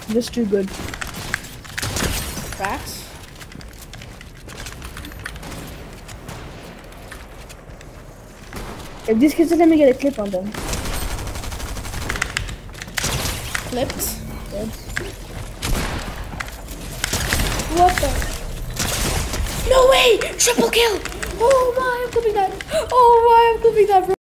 Just too good. Cracks. If these kids let me get a clip on them. Clipped. Good. What the? No way! Triple kill! Oh my, I'm clipping that. Oh my, I'm clipping that.